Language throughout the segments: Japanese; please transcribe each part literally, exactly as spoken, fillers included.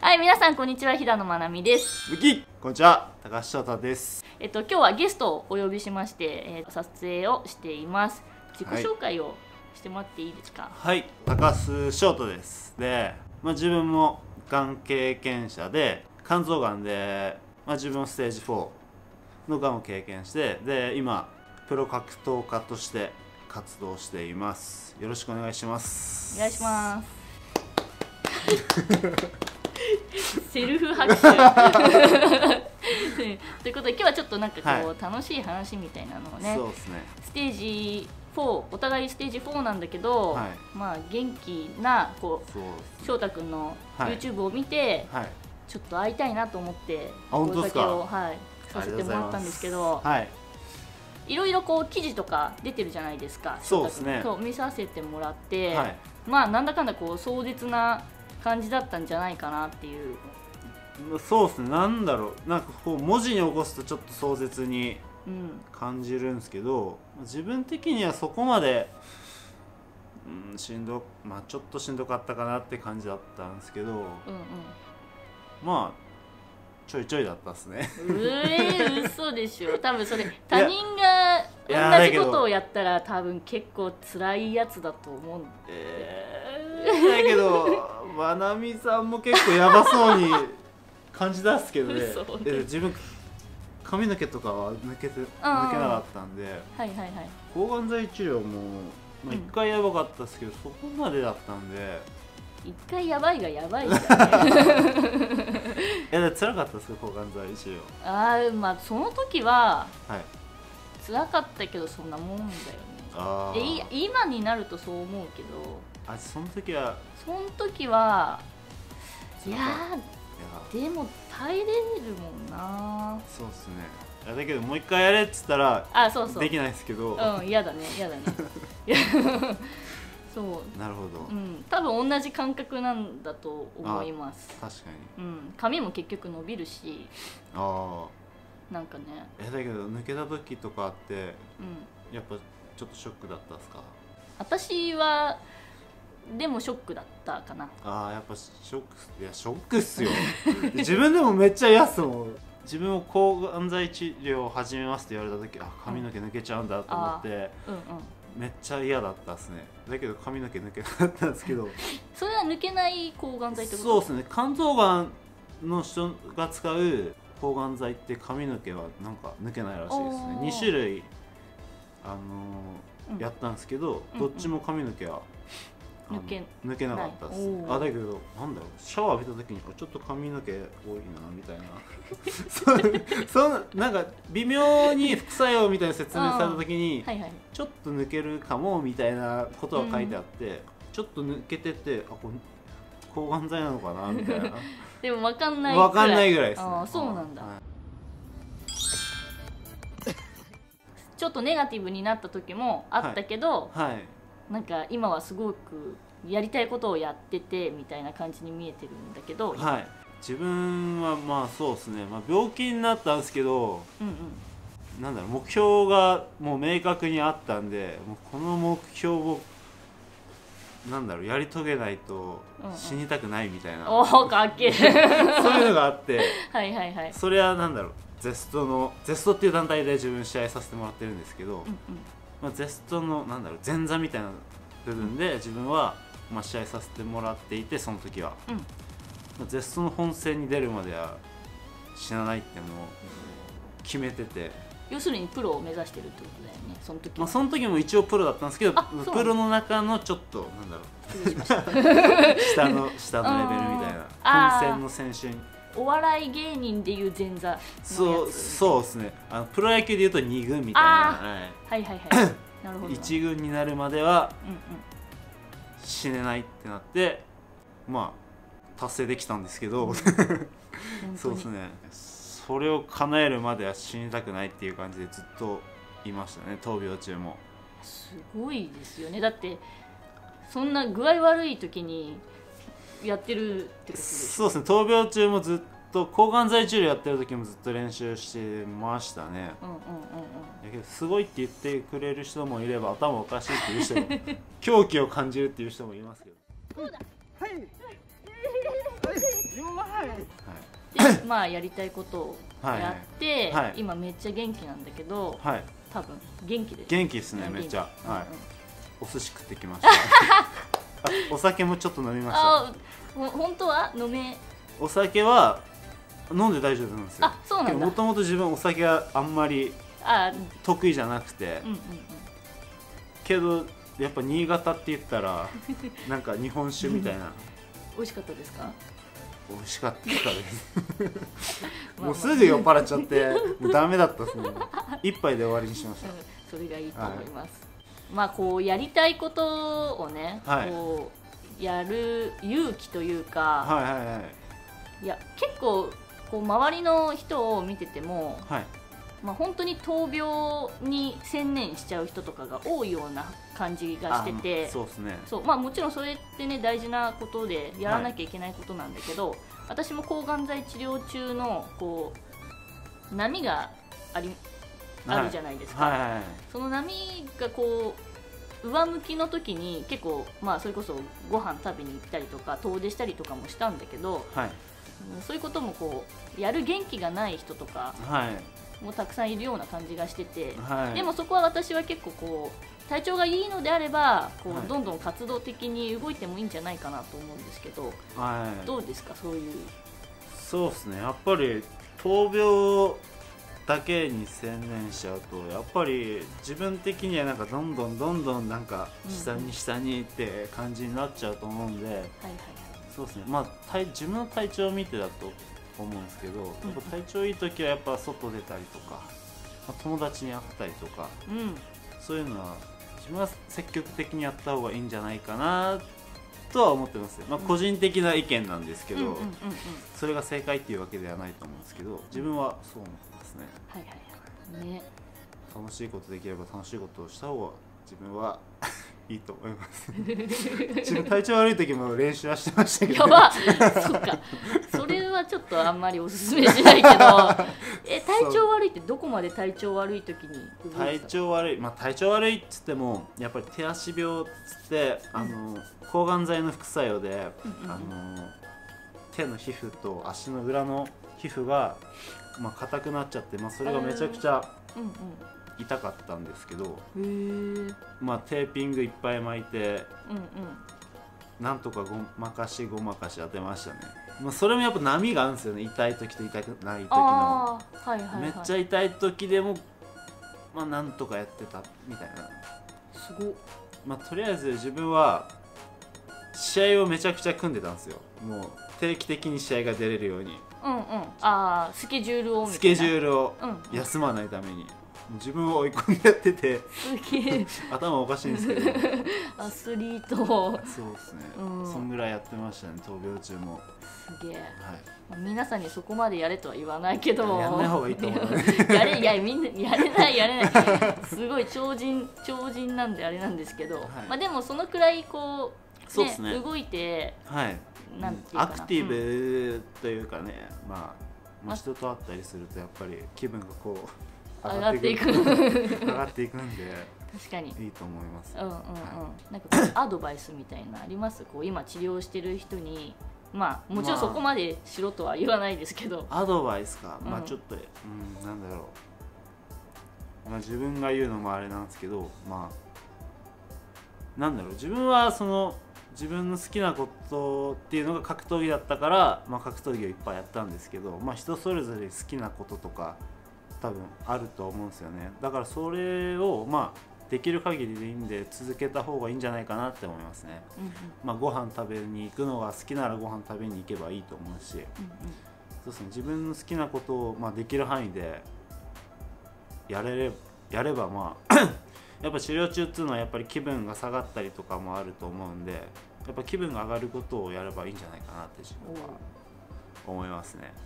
はい、皆さんこんにちは、平野まなみです。 むき、こんにちは、高橋翔太です。 えっと今日はゲストをお呼びしまして、えー、撮影をしています。自己紹介をしてもらっていいですか？ はい、高須翔太です。で、まあ、自分もがん経験者で、肝臓がんで、まあ、自分もステージフォーのがんを経験して、で、今プロ格闘家として活動しています。よろしくお願いします。 お願いします。セルフ拍手ということで、今日はちょっとなんかこう、はい、楽しい話みたいなのをね、 そうですね、 ステージフォー、お互いステージフォーなんだけど、はい、まあ元気なこう翔太君の YouTube を見て、はいはい、ちょっと会いたいなと思って声掛けを、はい、させてもらったんですけど、はい、いろいろこう記事とか出てるじゃないですか。 そうですね、 そう見させてもらって、はい、まあなんだかんだこう壮絶な感じだったんじゃないかなっていう。 そうですね、なんだろう、なんかこう文字に起こすとちょっと壮絶に感じるんですけど、うん、自分的にはそこまで、うん、しんど、まあちょっとしんどかったかなって感じだったんですけど、うんうん、まあちょいちょいだったっすね。 うえー、嘘でしょ。多分それ他人が同じことをやったら多分結構辛いやつだと思うんで、 えー、だけどまなみさんも結構やばそうに感じ出すけどね。え自分髪の毛とかは抜けて抜けなかったんで、はいはいはい、抗がん剤治療もまあ一回やばかったですけど、うん、そこまでだったんで。 一回やばいがやばいじゃんね。 いや辛かったですか、抗がん剤治療。 ああ、まあその時は辛かったけどそんなもんだよね。あで今になるとそう思うけど、 あその時はその時はいやーでも耐えれるもんな。 そうっすね。いやだけどもう一回やれっつったらあそうそうできないですけど、 うん嫌だね嫌だね。そうなるほど、 うん、多分同じ感覚なんだと思います。 確かに、うん、 髪も結局伸びるし、あなんかね。 えだけど抜けた時とかって、うん、やっぱちょっとショックだったんですか？ 私はでもショックだったかな。 ああやっぱショック、いやショックっすよ。自分でもめっちゃ嫌っすもん。自分も抗がん剤治療を始めますって言われた時、あ髪の毛抜けちゃうんだと思って、うんうんうんめっちゃ嫌だったっすね。だけど髪の毛抜けなかったんですけど。 それは抜けない抗がん剤ってこと？ そうですね、肝臓がんの人が使う抗がん剤って髪の毛はなんか抜けないらしいですね。に種類あのー、やったんですけど、うん、どっちも髪の毛は抜け抜けなかったっす。あだけどなんだろう、シャワー浴びた時にちょっと髪の毛多いなみたいな。そそなんか微妙に副作用みたいな説明された時に、はいはい、ちょっと抜けるかもみたいなことが書いてあって、うん、ちょっと抜けてて、あこれ抗がん剤なのかなみたいな。 でも分かんないぐらい。 分かんないぐらいですね。 あそうなんだ。はい、ちょっとネガティブになった時もあったけど、はいはいなんか今はすごくやりたいことをやっててみたいな感じに見えてるんだけど、 はい、自分はまあそうですね、まあ、病気になったんですけど、うんうん、なんだろう目標がもう明確にあったんで、もうこの目標をなんだろうやり遂げないと死にたくないみたいな、 うんうん、おおかっけえ。そういうのがあってはいはいはい、 それはなんだろうゼストのゼストっていう団体で自分試合させてもらってるんですけど、うんうんまあ、ゼストのなんだろう前座みたいな部分で自分はまあ試合させてもらっていて、その時は、うんまあ、ゼストの本戦に出るまでは死なないっていうのを決めてて、 要するにプロを目指してるってことだよね、その時は。 まあその時も一応プロだったんですけど、プロの中のちょっとなんだろう下の下のレベルみたいな本戦の選手に。 お笑い芸人でいう前座のやつ。 そうそうですね、あのプロ野球でいうとに軍みたいな、 はいはいはいなるほど。 いち軍になるまでは死ねないってなって、まあ達成できたんですけど、うん、そうですね、それを叶えるまでは死にたくないっていう感じでずっといましたね、闘病中も。 すごいですよね。だってそんな具合悪い時にやってるってことですそうですね、闘病中もずっと抗がん剤治療やってる時もずっと練習してましたね。うんうんうんうん。だけどすごいって言ってくれる人もいれば、頭おかしいっていう人も狂気を感じるっていう人もいますけど。そうだ。はい。弱い。 まあやりたいことをやって、はいはい、今めっちゃ元気なんだけど、はい、多分元気です。 元気ですね、めっちゃ、はい、お寿司食ってきましたお酒もちょっと飲みました。 あ、本当は飲めお酒は飲んで大丈夫なんですよ。 あ、そうなんだ。 もともと自分お酒はあんまり得意じゃなくて、うんうんうん、けどやっぱ新潟って言ったらなんか日本酒みたいな美味しかったですか？ 美味しかったですもうすぐ酔っ払っちゃってもうダメだったですね一杯で終わりにしました、うん、 それがいいと思います、はい、まあこうやりたいことをね、はい、こうやる勇気というか、はいはいはい、いや結構こう周りの人を見てても、はい、まあ、本当に闘病に専念しちゃう人とかが多いような感じがしてて、 そうですね。 そう、まあ、もちろんそれってね大事なことでやらなきゃいけないことなんだけど、はい、私も抗がん剤治療中のこう波がありあるじゃないですか、はいはいはい、その波がこう上向きの時に結構、まあ、それこそご飯食べに行ったりとか遠出したりとかもしたんだけど、はい、そういうこともこうやる元気がない人とか、はい、もたくさんいるような感じがしてて、はい、でもそこは私は結構こう体調がいいのであればこう、はい、どんどん活動的に動いてもいいんじゃないかなと思うんですけど、はい、どうですかそういう。 そうですね、やっぱり闘病だけに専念しちゃうとやっぱり自分的にはなんかどんどんどんどんなんか下に下にって感じになっちゃうと思うんで、うんうん、はいはい、そうですね、まあ体自分の体調を見てだと思うんですけど、うん、やっぱ体調いい時はやっぱ外出たりとか、まあ、友達に会ったりとか、うん、そういうのは自分は積極的にやった方がいいんじゃないかなとは思ってますよ。まあ、個人的な意見なんですけど、それが正解っていうわけではないと思うんですけど、自分はそう思ってますね。はいはいはい。ね。楽しいことできれば楽しいことをした方が自分はいいと思います自分体調悪い時も練習はしてましたけど、ね、やばそっかそれはちょっとあんまりおすすめしないけどえ体調悪いってどこまで体調悪い時に体調悪い、まあ、体調悪いっつってもやっぱり手足病っつって、うん、あの抗がん剤の副作用で、うんうん、あの手の皮膚と足の裏の皮膚が、まあ、硬くなっちゃって、まあ、それがめちゃくちゃ、うんうん、痛かったんですけど、まあ、テーピングいっぱい巻いて、うんうん、なんとかごまかしごまかし当てましたね。まあ、それもやっぱ波があるんですよね、痛い時と痛くない時の、はいはいはい、めっちゃ痛い時でも、まあ、なんとかやってたみたいな。すごっ、まあ、とりあえず自分は試合をめちゃくちゃ組んでたんですよ。もう定期的に試合が出れるように、 うんうん、あスケジュールをみたいな、 スケジュールを休まないために、うんうん、自分を追い込んでやってて頭おかしいんですけどアスリートそうですね、うん、そんぐらいやってましたね、闘病中も。 すげえ、はい、皆さんにそこまでやれとは言わないけどやんない方がいいと思うねやれいやみんなやれないやれないすごい超人超人なんであれなんですけど、はい、まあ、でもそのくらいこう、ね、そうですね、動いて、 はい、なんていうかな、アクティブというかね、うん、まあまあ、人と会ったりするとやっぱり気分がこう上がっていく上がっていくんで確かにいいと思います。 うんうんうん、はい、なんかこうアドバイスみたいなあります？こう今治療してる人に、まあもちろんそこまでしろとは言わないですけど、 まあ、アドバイスか、うん、まあちょっと、うん、なんだろう、まあ、自分が言うのもあれなんですけど、まあなんだろう、自分はその自分の好きなことっていうのが格闘技だったから、まあ、格闘技をいっぱいやったんですけど、まあ、人それぞれ好きなこととか多分あると思うんですよね。だからそれをまあできる限りでいいんで続けた方がいいんじゃないかなって思いますね。うんうん、まあ、ご飯食べに行くのが好きならご飯食べに行けばいいと思うし、うんうん、そうですね、自分の好きなことをまあできる範囲でやれれやればまあやっぱ治療中っていうのはやっぱり気分が下がったりとかもあると思うんで、やっぱ気分が上がることをやればいいんじゃないかなって自分は思いますね。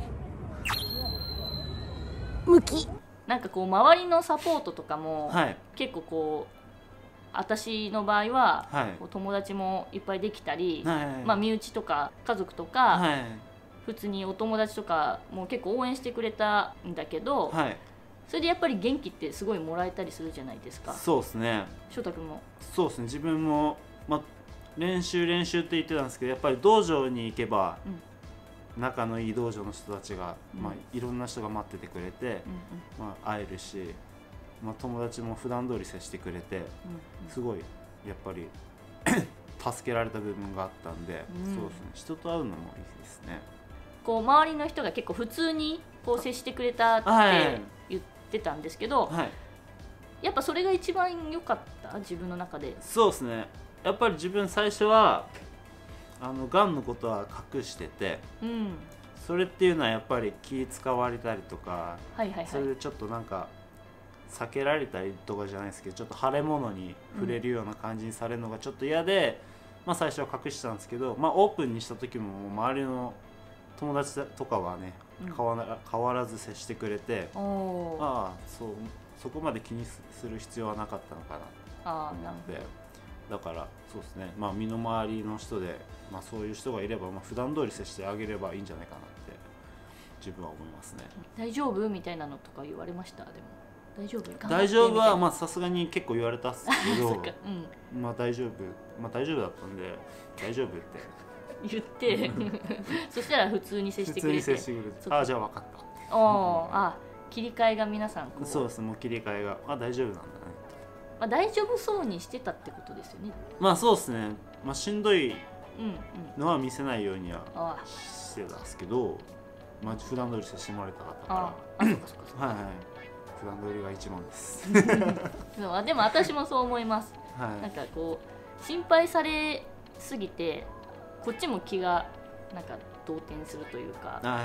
向きなんかこう周りのサポートとかも、はい、結構こう私の場合は、はい、こう友達もいっぱいできたり、はいはい、まあ、身内とか家族とか、はい、普通にお友達とかも結構応援してくれたんだけど、はい、それでやっぱり元気ってすごいもらえたりするじゃないですか。 そうですね。 翔太君もそうですね。自分も、まあ、練習練習って言ってたんですけど、やっぱり道場に行けば、 仲のいい道場の人たちが、うん、まあ、いろんな人が待っててくれて、うんうん、まあ、会えるし、まあ、友達も普段通り接してくれて、うんうん、すごいやっぱり助けられた部分があったんで、うん、そうですね、人と会うのもいいですね。 こう周りの人が結構普通にこう接してくれたって言ってたんですけど、はい、やっぱそれが一番良かった自分の中で。 そうですね、やっぱり自分最初はあのがんのことは隠してて、うん、それっていうのはやっぱり気使われたりとか、はいはいはい、それでちょっとなんか避けられたりとかじゃないですけど、ちょっと腫れ物に触れるような感じにされるのがちょっと嫌で、うん、まあ、最初は隠してたんですけど、まあ、オープンにした時も周りの友達とかはね、うん、変わら、変わらず接してくれて、ああ、そう、そこまで気にする必要はなかったのかなと思って、だからそうですね、まあ、身の回りの人で、まあ、そういう人がいれば、まあ、普段通り接してあげればいいんじゃないかなって自分は思いますね。 大丈夫みたいなのとか言われました？でも大丈夫？ 大丈夫はまあさすがに結構言われたっすけど、うん、まあ大丈夫、まあ大丈夫だったんで大丈夫って言ってそしたら普通に接してくれて、 普通に接してくれて、ああじゃあ分かった、 お、うん、あ、切り替えが皆さんこう、そうです、もう切り替えが、あ、大丈夫なんだね、 まあ、大丈夫そうにしてたってことですよね。 まあそうですね、まあ、しんどいのは見せないようにはしてたんですけど、まあ、普段通り接してもらえたかったから、ああ、そうかそうかそうか、はいはい、普段通りが一番ですでも私もそう思います、はい、なんかこう心配されすぎてこっちも気がなんか動転するというか、はい、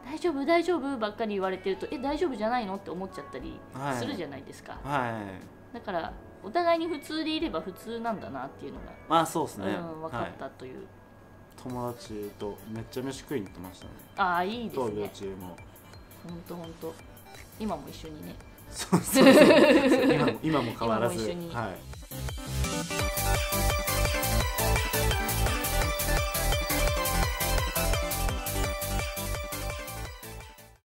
大丈夫大丈夫ばっかり言われてると、え、大丈夫じゃないのって思っちゃったりするじゃないですか、はいはい、だからお互いに普通でいれば普通なんだなっていうのが、 まあそうですね、 うん、分かったという、はい、 友達とめっちゃ飯食いに行ってましたね。 ああ、いいですね、 闘病中も本当本当、今も一緒にね、 そうそうそう今も今も変わらず、 今も一緒に、 はい。